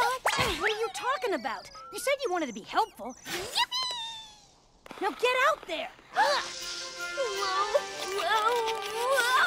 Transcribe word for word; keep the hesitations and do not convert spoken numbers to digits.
not. Hey, what are you talking about? You said you wanted to be helpful. Yippee! Now get out there. Whoa, whoa, whoa!